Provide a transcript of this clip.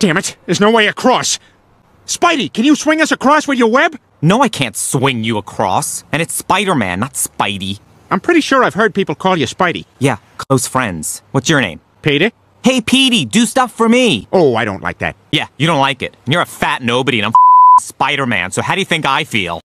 Damn it, there's no way across. Spidey, can you swing us across with your web? No, I can't swing you across. And it's Spider-Man, not Spidey. I'm pretty sure I've heard people call you Spidey. Yeah, close friends. What's your name? Peter? Hey, Petey, do stuff for me. Oh, I don't like that. Yeah, you don't like it. You're a fat nobody and I'm Spider-Man, so how do you think I feel?